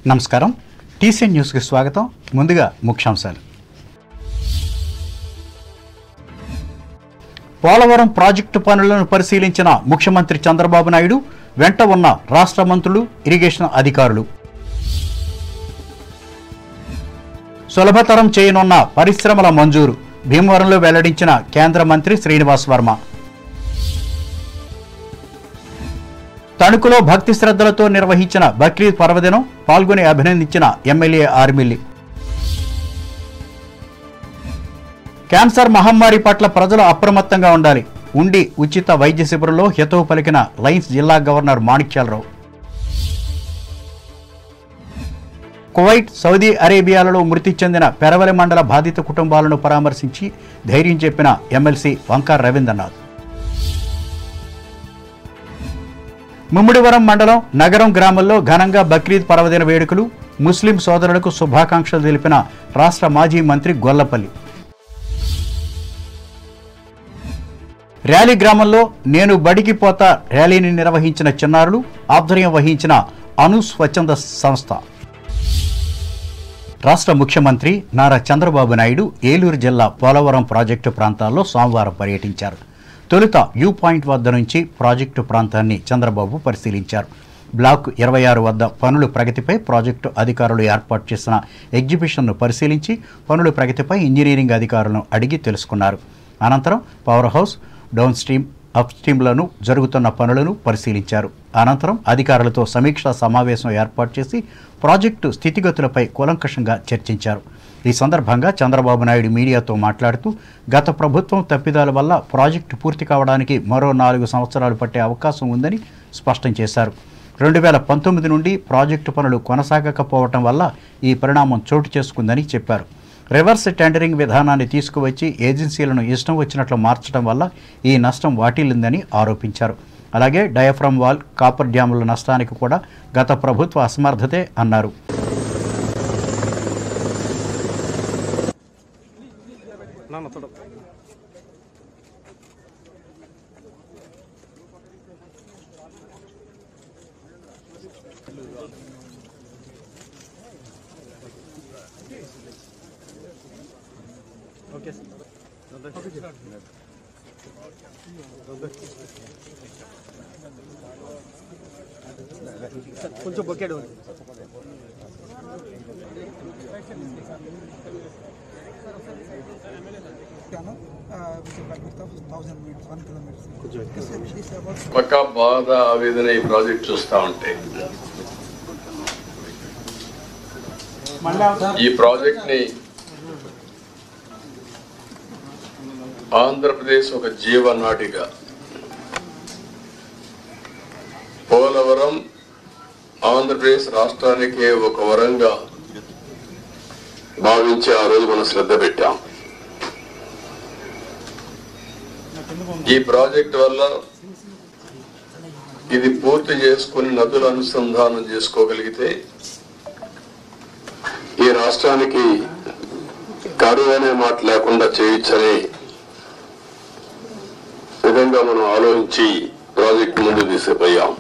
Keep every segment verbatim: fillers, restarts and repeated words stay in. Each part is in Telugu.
నమస్కారం టీసీఎన్ న్యూస్ కి స్వాగతం. ముందుగా ముఖ్యాంశాలు. పోలవరం ప్రాజెక్టు పనులను పరిశీలించిన ముఖ్యమంత్రి చంద్రబాబు నాయుడు, వెంట ఉన్న రాష్ట్ర మంత్రులు, ఇరిగేషన్ అధికారులు. సులభతరం చేయనున్న పరిశ్రమల మంజూరు భీమవరంలో వెల్లడించిన కేంద్ర మంత్రి శ్రీనివాస్ వర్మ. తణుకులో భక్తి శ్రద్ధలతో నిర్వహించిన బక్రీద్ పర్వదినం పాల్గొని అభినందించిన ఎమ్మెల్యే ఆర్మిల్లి. క్యాన్సర్ మహమ్మారి పట్ల ప్రజలు అప్రమత్తంగా ఉండాలి. ఉండి ఉచిత వైద్య శిబిరంలో హితవు పలికిన లయన్స్ జిల్లా గవర్నర్ మాణిక్యాలరావు. కువైట్, సౌదీ అరేబియాలలో మృతి చెందిన పెరవలి మండల బాధిత కుటుంబాలను పరామర్శించి ధైర్యం చెప్పిన ఎమ్మెల్సీ వంకార్ రవీంద్రనాథ్. ముమ్మిడివరం మండలం నగరం గ్రామంలో ఘనంగా బక్రీద్ పర్వదిన వేడుకలు, ముస్లిం సోదరులకు శుభాకాంక్షలు తెలిపిన రాష్ట్ర మాజీ మంత్రి గొల్లపల్లి. ర్యాలీ గ్రామంలో నేను బడికి పోతా ర్యాలీని నిర్వహించిన చిన్నారులు, ఆధ్వర్యం వహించిన అను స్వచ్ఛంద సంస్థ. రాష్ట్ర ముఖ్యమంత్రి నారా చంద్రబాబు నాయుడు ఏలూరు జిల్లా పోలవరం ప్రాజెక్టు ప్రాంతాల్లో సోమవారం పర్యటించారు. తొలుత వ్యూ పాయింట్ వద్ద నుంచి ప్రాజెక్టు ప్రాంతాన్ని చంద్రబాబు పరిశీలించారు. బ్లాక్ ఇరవై ఆరు వద్ద పనుల ప్రగతిపై ప్రాజెక్టు అధికారులు ఏర్పాటు చేసిన ఎగ్జిబిషన్ను పరిశీలించి పనుల ప్రగతిపై ఇంజనీరింగ్ అధికారులను అడిగి తెలుసుకున్నారు. అనంతరం power house, down stream, up స్ట్రీమ్లను జరుగుతున్న పనులను పరిశీలించారు. అనంతరం అధికారులతో సమీక్షా సమావేశం ఏర్పాటు చేసి ప్రాజెక్టు స్థితిగతులపై కూలంకషంగా చర్చించారు. ఈ సందర్భంగా చంద్రబాబు నాయుడు మీడియాతో మాట్లాడుతూ గత ప్రభుత్వం తప్పిదాల వల్ల ప్రాజెక్టు పూర్తి కావడానికి మరో నాలుగు సంవత్సరాలు పట్టే అవకాశం ఉందని స్పష్టం చేశారు. రెండు వేల పంతొమ్మిది నుండి ప్రాజెక్టు పనులు కొనసాగకపోవటం వల్ల ఈ పరిణామం చోటు చేసుకుందని చెప్పారు. రివర్స్ టెండరింగ్ విధానాన్ని తీసుకువచ్చి ఏజెన్సీలను ఇష్టం వచ్చినట్లు మార్చడం వల్ల ఈ నష్టం వాటిల్లిందని ఆరోపించారు. అలాగే డయాఫ్రమ్ వాల్, కాపర్ డ్యాముల నష్టానికి కూడా గత ప్రభుత్వ అసమర్థతే అన్నారు. కొంచెం బొకేడు పక్కా బాధ, ఆవేదన ఈ ప్రాజెక్ట్ చూస్తా ఉంటే ఈ ప్రాజెక్ట్ ని ఆంధ్రప్రదేశ్ ఒక జీవనాడిగా, పోలవరం ఆంధ్రప్రదేశ్ రాష్ట్రానికి ఒక వరంగా భావించి ఆ రోజు మనం శ్రద్ధ పెట్టాం. ఈ ప్రాజెక్ట్ వల్ల ఇది పూర్తి చేసుకుని నదుల అనుసంధానం చేసుకోగలిగితే ఈ రాష్ట్రానికి కరువు అనే మాట లేకుండా చేయొచ్చనే విధంగా మనం ఆలోచించి ప్రాజెక్ట్ ముందు తీసుకుపోయాం.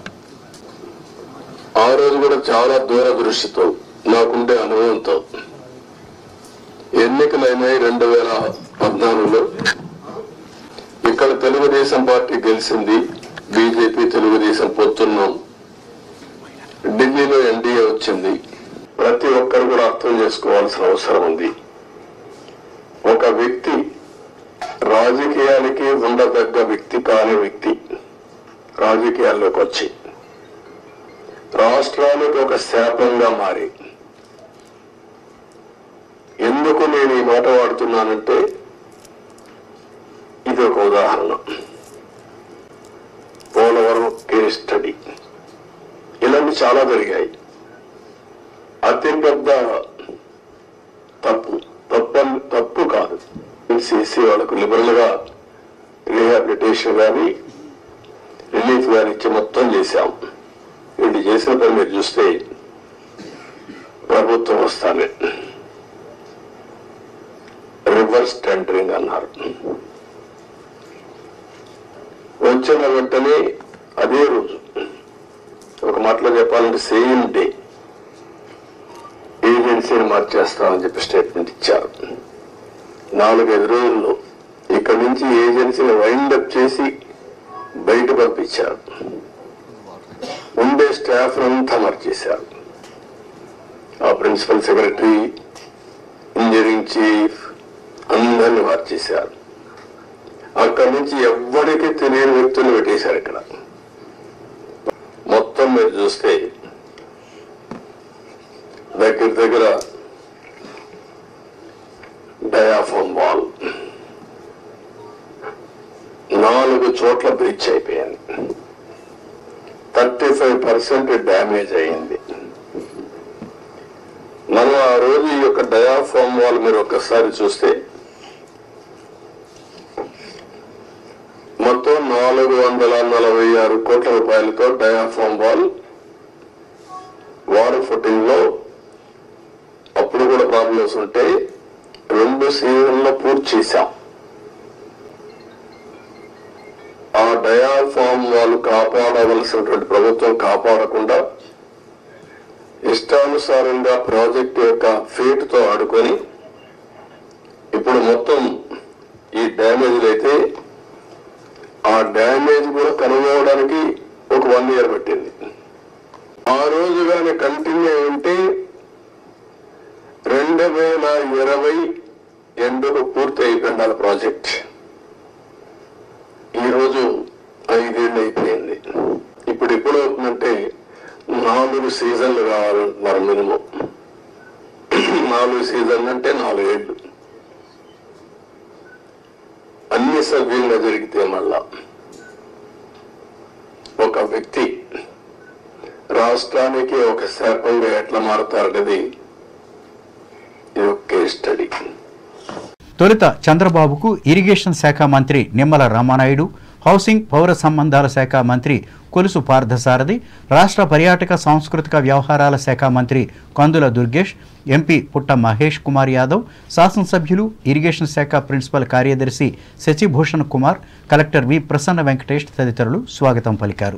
ఆ రోజు కూడా చాలా దూరదృష్టితో, నాకుండే అనుభవంతో, ఎన్నికలైనాయి రెండు వేల పద్నాలుగులో ఇక్కడ తెలుగుదేశం పార్టీ గెలిచింది, బీజేపీ తెలుగుదేశం పొత్తున్నాం, ఢిల్లీలో ఎన్డీఏ వచ్చింది. ప్రతి ఒక్కరు కూడా అర్థం చేసుకోవాల్సిన అవసరం ఉంది. ఒక వ్యక్తి రాజకీయాలకి ఉండదగ్గ వ్యక్తి కాని వ్యక్తి రాజకీయాల్లోకి వచ్చి రాష్ట్రానికి ఒక శాపంగా మారి, ఎందుకు నేను ఈ మాట వాడుతున్నానంటే ఇది ఒక ఉదాహరణ. పోలవరం కేస్ స్టడీ ఇలాంటి చాలా జరిగాయి. అతిపెద్ద తప్పు తప్పు తప్పు కాదు. సిసి వాళ్ళకు లిబరల్ గా రీహాబిలిటేషన్ కానీ రిలీఫ్ కానీ ఇచ్చి మొత్తం చేశాం. వీళ్ళు చేసిన పని మీరు చూస్తే ప్రభుత్వం వస్తానే రివర్స్ టెండరింగ్ అన్నారు. వచ్చిన వెంటనే అదే రోజు, ఒక మాటలో చెప్పాలంటే సేమ్ డే ఏజెన్సీని మార్చేస్తామని చెప్పి స్టేట్మెంట్ ఇచ్చారు. నాలుగైదు రోజుల్లో ఇక్కడి నుంచి ఏజెన్సీని వైండప్ చేసి బయట పంపించారు. ఉండే స్టాఫ్ అంతా మార్చేశారు. ఆ ప్రిన్సిపల్ సెక్రటరీ, ఇంజనీరింగ్ చీఫ్ అందరినీ మార్చేశారు. అక్కడి నుంచి ఎవ్వరికి తెలియని వ్యక్తులు పెట్టేశారు. ఇక్కడ మొత్తం మీరు చూస్తే దగ్గర దగ్గర డయాఫామ్ వాల్ నాలుగు చోట్ల బ్రీచ్ అయిపోయింది. థర్టీ ఫైవ్ పర్సెంట్ డ్యామేజ్ అయింది. మనం ఆ రోజు ఈ యొక్క డయాఫామ్ వాల్ మీరు ఒక్కసారి చూస్తే మొత్తం నాలుగు వందల నలభై ఆరు కోట్ల రూపాయలతో డయాఫామ్ వాల్ వాటర్ ఫుటింగ్ లో అప్పుడు కూడా ప్రాబ్లమ్స్ ఉంటే రెండు సీజన్లో పూర్తి చేశాం. ఆ డయాఫామ్ వాల్ కాపాడవలసినటువంటి ప్రభుత్వం కాపాడకుండా ఇష్టానుసారంగా ప్రాజెక్టు యొక్క ఫేట్ తో ఆడుకొని ఇప్పుడు మొత్తం ఈ డ్యామేజ్ అయితే ఆ డ్యామేజ్ కూడా కనుగొనడానికి ఒక వన్ ఇయర్ పట్టింది. ఆ రోజు కానీ కంటిన్యూ ఉంటే రెండు వేల ఇరవై ఎండుకు పూర్తి అయిపోయింది ప్రాజెక్ట్. ఈరోజు ఐదేళ్ళు అయిపోయింది. ఇప్పుడు ఎప్పుడు అవుతుందంటే నాలుగు సీజన్లు కావాలంటున్నారు మినిమం. నాలుగు సీజన్లు అంటే నాలుగేళ్లు అన్ని సభ్యులుగా జరిగితే మళ్ళా ఒక వ్యక్తి రాష్ట్రానికి ఒక శాపంగా ఎట్లా మారుతారనేది ఇది ఒక కేస్ స్టడీ. తొలుత చంద్రబాబుకు ఇరిగేషన్ శాఖ మంత్రి నిమ్మల రామానాయుడు, హౌసింగ్ పౌర సంబంధాల శాఖ మంత్రి కొలుసు పార్థసారథి, రాష్ట్ర పర్యాటక సాంస్కృతిక వ్యవహారాల శాఖ మంత్రి కందుల దుర్గేష్, ఎంపీ పుట్ట మహేష్ కుమార్ యాదవ్, శాసనసభ్యులు, ఇరిగేషన్ శాఖ ప్రిన్సిపల్ కార్యదర్శి శశిభూషణ్ కుమార్, కలెక్టర్ వి ప్రసన్న వెంకటేష్ తదితరులు స్వాగతం పలికారు.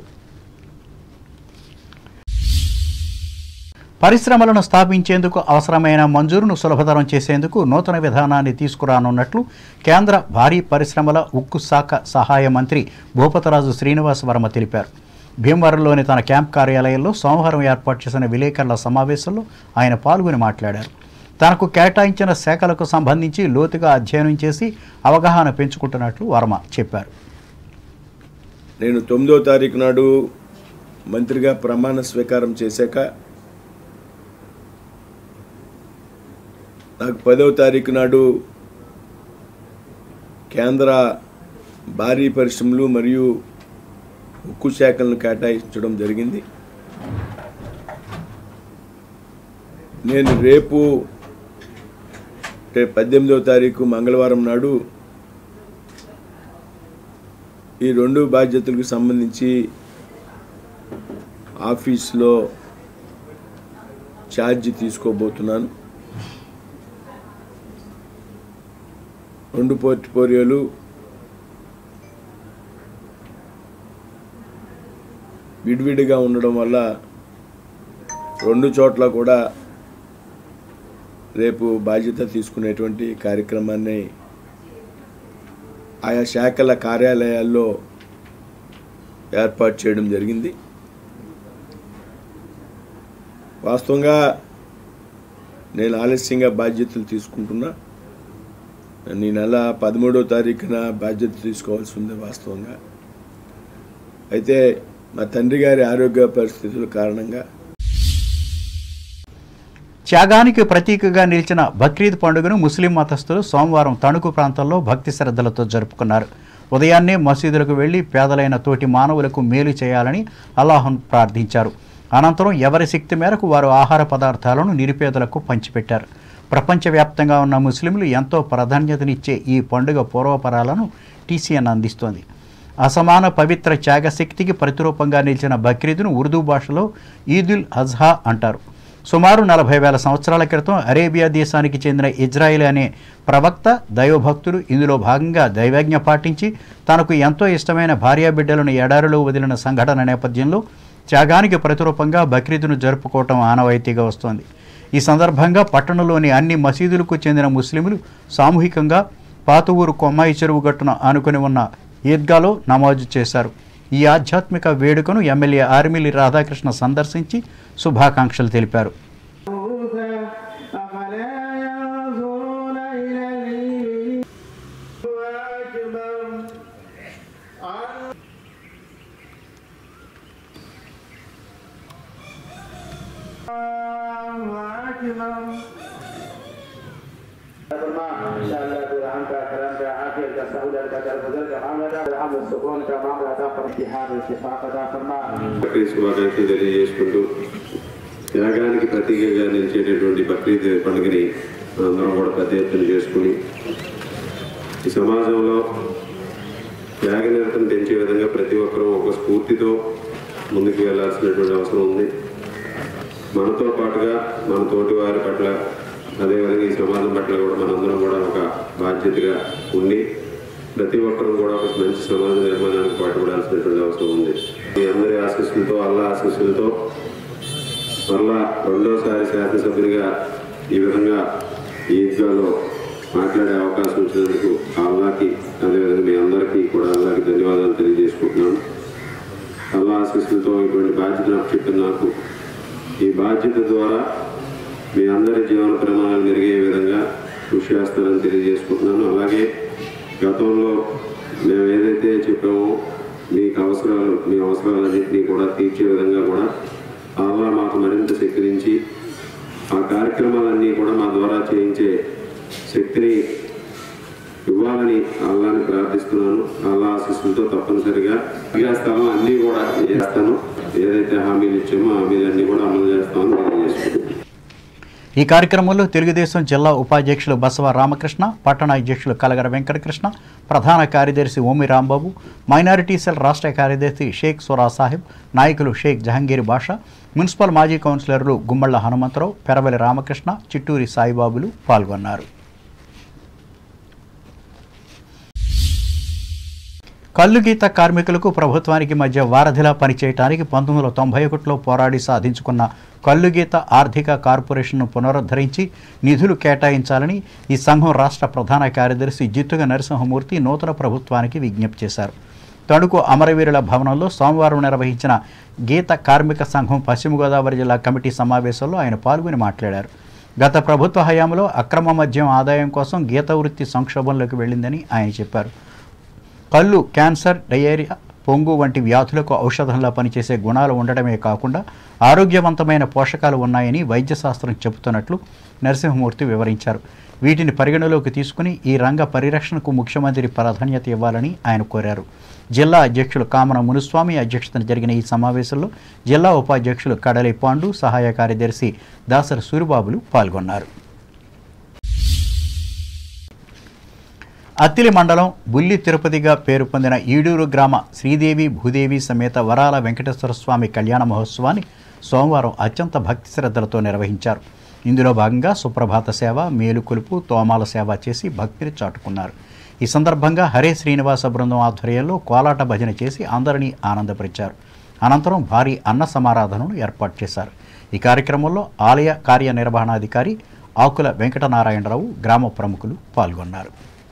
పరిశ్రమలను స్థాపించేందుకు అవసరమైన మంజూరును సులభతరం చేసేందుకు నూతన విధానాన్ని తీసుకురానున్నట్లు కేంద్ర భారీ పరిశ్రమల ఉక్కు శాఖ సహాయ మంత్రి భూపతరాజు శ్రీనివాస్ వర్మ తెలిపారు. భీమవరంలోని తన క్యాంప్ కార్యాలయంలో సోమవారం ఏర్పాటు చేసిన విలేకరుల సమావేశంలో ఆయన పాల్గొని మాట్లాడారు. తనకు కేటాయించిన శాఖలకు సంబంధించి లోతుగా అధ్యయనం చేసి అవగాహన పెంచుకుంటున్నట్లు వర్మ చెప్పారు. నేను తొమ్మిదో తారీఖు నాడు మంత్రిగా ప్రమాణ స్వీకారం చేశాక నాకు పదవ తారీఖు నాడు కేంద్ర భారీ పరిశ్రమలు మరియు ఉక్కు శాఖలను కేటాయించడం జరిగింది. నేను రేపు పద్దెనిమిదవ తారీఖు మంగళవారం నాడు ఈ రెండు బాధ్యతలకు సంబంధించి ఆఫీస్లో ఛార్జ్ తీసుకోబోతున్నాను. రెండు పోర్ట్ఫోలియోలు విడివిడిగా ఉండడం వల్ల రెండు చోట్ల కూడా రేపు బాధ్యత తీసుకునేటువంటి కార్యక్రమాన్ని ఆయా శాఖల కార్యాలయాల్లో ఏర్పాటు చేయడం జరిగింది. వాస్తవంగా నేను ఆలస్యంగా బాధ్యతలు తీసుకుంటున్నా. ఈ నెల పదమూడవ తారీఖున బాధ్యత తీసుకోవాల్సి ఉంది వాస్తవంగా. అయితే మా తండ్రి గారి ఆరోగ్య పరిస్థితుల కారణంగా త్యాగానికి ప్రతీకగా నిలిచిన బక్రీద్ పండుగను ముస్లిం మతస్థులు సోమవారం తణుకు ప్రాంతంలో భక్తి శ్రద్ధలతో జరుపుకున్నారు. ఉదయాన్నే మసీదులకు వెళ్లి పేదలైన తోటి మానవులకు మేలు చేయాలని అల్లాహ్ను ప్రార్థించారు. అనంతరం ఎవరి శక్తి మేరకు వారు ఆహార పదార్థాలను నిరుపేదలకు పంచిపెట్టారు. ప్రపంచవ్యాప్తంగా ఉన్న ముస్లింలు ఎంతో ప్రాధాన్యతనిచ్చే ఈ పండుగ పూర్వపరాలను టీసీఎన్ అందిస్తోంది. అసమాన పవిత్ర త్యాగశక్తికి ప్రతిరూపంగా నిలిచిన బక్రీద్ను ఉర్దూ భాషలో ఈదుల్ అజ్హా అంటారు. సుమారు నలభై వేల సంవత్సరాల క్రితం అరేబియా దేశానికి చెందిన ఇజ్రాయిల్ అనే ప్రవక్త దైవభక్తుడు ఇందులో భాగంగా దైవజ్ఞ పాటించి తనకు ఎంతో ఇష్టమైన భార్యాబిడ్డలను ఎడారిలో వదిలిన సంఘటన నేపథ్యంలో త్యాగానికి ప్రతిరూపంగా బక్రీద్ను జరుపుకోవటం ఆనవాయితీగా వస్తోంది. ఈ సందర్భంగా పట్టణంలోని అన్ని మసీదులకు చెందిన ముస్లింలు సామూహికంగా పాత ఊరు కొమ్మాయి చెరువు గట్టున ఆనుకుని ఉన్న ఈద్గాలో నమాజు చేశారు. ఈ ఆధ్యాత్మిక వేడుకను ఎమ్మెల్యే ఆర్మిలి రాధాకృష్ణ సందర్శించి శుభాకాంక్షలు తెలిపారు. శుభాకాంక్షలు తెలియజేసుకుంటూ త్యాగానికి ప్రతీకగా నిలిచేటటువంటి బక్రీద్ పండుగని అందరం కూడా పెద్ద ఎత్తున చేసుకుని ఈ సమాజంలో త్యాగనిరతం పెంచే విధంగా ప్రతి ఒక్కరూ ఒక స్ఫూర్తితో ముందుకు వెళ్లాల్సినటువంటి అవసరం ఉంది. మనతో పాటుగా మన తోటి వారి పట్ల అదేవిధంగా ఈ సమాజం పట్ల కూడా మనందరం కూడా ఒక బాధ్యతగా ఉండి ప్రతి ఒక్కరూ కూడా ఒక మంచి సమాజ నిర్మాణానికి పాటుపడాల్సినటువంటి అవసరం ఉంది. మీ అందరి ఆశీస్సులతో అల్లా ఆశీస్సులతో మళ్ళా రెండోసారి శాసనసభ్యునిగా ఈ విధంగా ఈద్గాలో మాట్లాడే అవకాశం ఇచ్చినందుకు అల్లాకి అదేవిధంగా మీ అందరికీ కూడా అల్లాకి ధన్యవాదాలు తెలియజేసుకుంటున్నాను. అల్లా ఆశీస్సులతో ఇటువంటి బాధ్యత నాకు చెప్పిన నాకు ఈ బాధ్యత ద్వారా మీ అందరి జీవన ప్రమాణాలు మెరుగే విధంగా కృషి చేస్తానని తెలియజేసుకుంటున్నాను. అలాగే గతంలో మేము ఏదైతే చెప్పామో మీకు అవసరాలు మీ అవసరాలన్నింటినీ కూడా తీర్చే విధంగా కూడా అల్లా మాకు మరింత శక్తినించి ఆ కార్యక్రమాలన్నీ కూడా మా ద్వారా చేయించే శక్తిని ఇవ్వాలని అల్లాని ప్రార్థిస్తున్నాను. అల్లా ఆశీస్సులతో తప్పనిసరిగా స్థలం అన్నీ కూడా చేస్తాను. ఏదైతే హామీలు ఇచ్చామో హామీలన్నీ కూడా అమలు చేస్తామని తెలియజేసుకుంటున్నాను. ఈ కార్యక్రమంలో తెలుగుదేశం జిల్లా ఉపాధ్యక్షులు బసవ రామకృష్ణ, పట్టణ అధ్యక్షులు కలగర వెంకటకృష్ణ, ప్రధాన కార్యదర్శి ఓమి రాంబాబు, మైనారిటీ సెల్ రాష్ట్ర కార్యదర్శి షేక్ సోరా సాహెబ్, నాయకులు షేక్ జహంగీర్ బాషా, మున్సిపల్ మాజీ కౌన్సిలర్లు గుమ్మళ్ల హనుమంతరావు, పెరవలి రామకృష్ణ, చిట్టూరి సాయిబాబులు పాల్గొన్నారు. కల్లుగీత కార్మికులకు ప్రభుత్వానికి మధ్య వారధిలా పనిచేయడానికి పంతొమ్మిది వందల తొంభై ఒకటిలో పోరాడి సాధించుకున్న కల్లుగీత ఆర్థిక కార్పొరేషన్ను పునరుద్ధరించి నిధులు కేటాయించాలని ఈ సంఘం రాష్ట్ర ప్రధాన కార్యదర్శి జిత్తుగ నరసింహమూర్తి నూతన ప్రభుత్వానికి విజ్ఞప్తి చేశారు. తణుకు అమరవీరుల భవనంలో సోమవారం నిర్వహించిన గీత కార్మిక సంఘం పశ్చిమ గోదావరి జిల్లా కమిటీ సమావేశంలో ఆయన పాల్గొని మాట్లాడారు. గత ప్రభుత్వ హయాంలో అక్రమ మద్యం ఆదాయం కోసం గీత వృత్తి సంక్షోభంలోకి వెళ్ళిందని ఆయన చెప్పారు. కళ్ళు క్యాన్సర్, డయేరియా, పొంగు వంటి వ్యాధులకు ఔషధంలా పనిచేసే గుణాలు ఉండడమే కాకుండా ఆరోగ్యవంతమైన పోషకాలు ఉన్నాయని వైద్యశాస్త్రం చెబుతున్నట్లు నరసింహమూర్తి వివరించారు. వీటిని పరిగణలోకి తీసుకుని ఈ రంగ పరిరక్షణకు ముఖ్యమంత్రి ప్రాధాన్యత ఇవ్వాలని ఆయన కోరారు. జిల్లా అధ్యక్షులు కామన మునుస్వామి అధ్యక్షతన జరిగిన ఈ సమావేశంలో జిల్లా ఉపాధ్యక్షులు కడలి పాండు, సహాయ కార్యదర్శి దాసరి సూరిబాబులు పాల్గొన్నారు. అత్తిలి మండలం బుల్లి తిరుపతిగా పేరు పొందిన ఈడూరు గ్రామ శ్రీదేవి భూదేవి సమేత వరాల వెంకటేశ్వర స్వామి కళ్యాణ మహోత్సవాన్ని సోమవారం అత్యంత భక్తి శ్రద్ధలతో నిర్వహించారు. ఇందులో భాగంగా సుప్రభాత సేవ, మేలుకొలుపు, తోమాల సేవ చేసి భక్తిని చాటుకున్నారు. ఈ సందర్భంగా హరే శ్రీనివాస బృందం ఆధ్వర్యంలో కోలాట భజన చేసి అందరినీ ఆనందపరిచారు. అనంతరం భారీ అన్న సమారాధనను ఏర్పాటు చేశారు. ఈ కార్యక్రమంలో ఆలయ కార్యనిర్వహణాధికారి ఆకుల వెంకటనారాయణరావు, గ్రామ ప్రముఖులు పాల్గొన్నారు.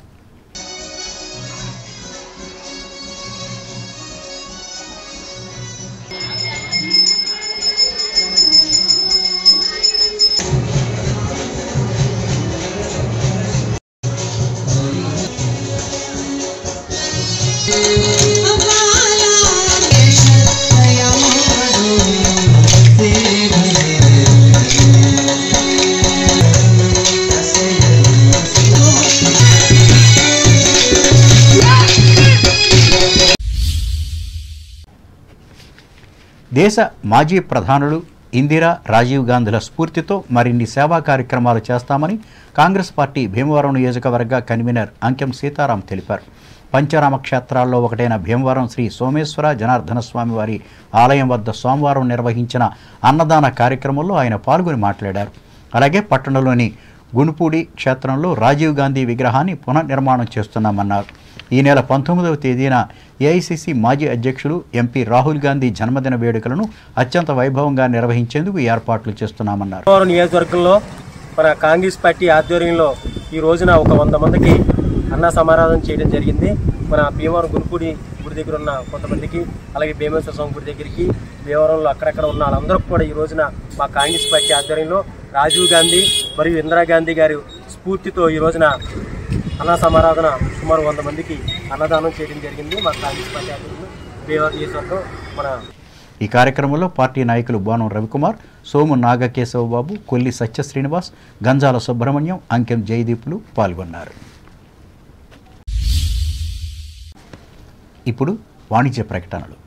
దేశ మాజీ ప్రధానులు ఇందిరా, రాజీవ్ గాంధీల స్ఫూర్తితో మరిన్ని సేవా కార్యక్రమాలు చేస్తామని కాంగ్రెస్ పార్టీ భీమవరం నియోజకవర్గ కన్వీనర్ అంకెం సీతారాం తెలిపారు. పంచరామ క్షేత్రాల్లో ఒకటైన భీమవరం శ్రీ సోమేశ్వర జనార్దన స్వామి వారి ఆలయం వద్ద సోమవారం నిర్వహించిన అన్నదాన కార్యక్రమంలో ఆయన పాల్గొని మాట్లాడారు. అలాగే పట్టణంలోని గుణపూడి క్షేత్రంలో రాజీవ్ గాంధీ విగ్రహాన్ని పునర్నిర్మాణం చేస్తున్నామన్నారు. ఈ నెల పంతొమ్మిదవ తేదీన ఏఐసిసి మాజీ అధ్యక్షులు ఎంపీ రాహుల్ గాంధీ జన్మదిన వేడుకలను అత్యంత వైభవంగా నిర్వహించేందుకు ఏర్పాట్లు చేస్తున్నామన్నారు. నియోజకవర్గంలో మన కాంగ్రెస్ పార్టీ ఆధ్వర్యంలో ఈ రోజున ఒక వంద మందికి అన్న సమారాధన చేయడం జరిగింది. మన భీమవరం గురుపూడి గుడి దగ్గర ఉన్న కొంతమందికి, అలాగే భీమేశ్వర స్వామి గుడి దగ్గరికి, భీమవరంలో అక్కడక్కడ ఉన్న వాళ్ళందరికీ కూడా ఈ రోజున మా కాంగ్రెస్ పార్టీ ఆధ్వర్యంలో రాజీవ్ గాంధీ మరియు ఇందిరాగాంధీ గారి స్ఫూర్తితో ఈ రోజున అన్న సమారాధన సుమారు వంద మందికి అన్నదానం చేయడం జరిగింది. మా కాంగ్రెస్ పార్టీ ఆధ్వర్యంలో భీమవరం నియోజకవర్గం మన ఈ కార్యక్రమంలో పార్టీ నాయకులు బోనం రవికుమార్, సోము నాగకేశవబాబు, కొల్లి సత్య శ్రీనివాస్, గంజాల సుబ్రహ్మణ్యం, అంకెం జయదీపులు పాల్గొన్నారు. ఇప్పుడు వాణిజ్య ప్రకటనలు.